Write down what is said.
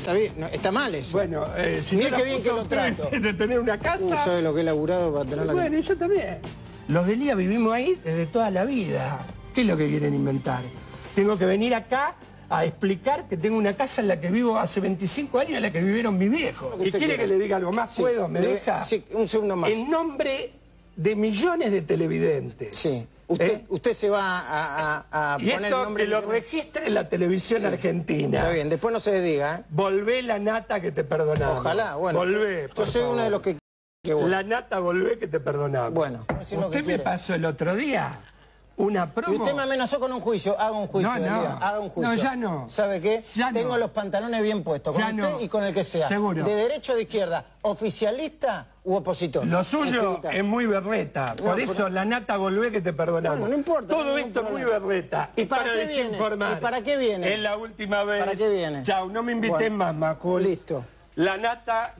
Está bien, no, está mal eso. Bueno, si Mira no qué bien que lo trato. de tener una casa... ¿Sabe lo que he laburado para tener la casa? Bueno, y yo también. Los de Lía vivimos ahí desde toda la vida. ¿Qué es lo que quieren inventar? Tengo que venir acá a explicar que tengo una casa en la que vivo hace 25 años, en la que vivieron mis viejos. ¿Y quiere que le diga algo más? Sí, ¿Puedo? ¿Me deja? Sí, un segundo más. En nombre de millones de televidentes. Sí. Usted se va a y poner esto el nombre... que lo registre en la televisión argentina. Está bien, después no se diga, ¿eh? Volvé la nata que te perdonamos. Ojalá, bueno. Volvé, yo soy uno de los que La nata, volvé que te perdonamos. Bueno. ¿Usted me pasó el otro día una promo? Y usted me amenazó con un juicio. Haga un juicio, haga un juicio. No, ya no. ¿Sabe qué? Ya Tengo no. los pantalones bien puestos, con Ya usted no. y con el que sea. Seguro. De derecha o de izquierda, oficialista u opositor. Lo suyo Necesita. es muy berreta. Por eso la nata, volvé que te perdonamos. Bueno, no importa. Todo no esto es muy problema. berreta. ¿Y para qué desinformar. viene? ¿Y para qué viene? Es la última vez. ¿Para qué viene? Chau, no me inviten Bueno, más, Majul. listo. La nata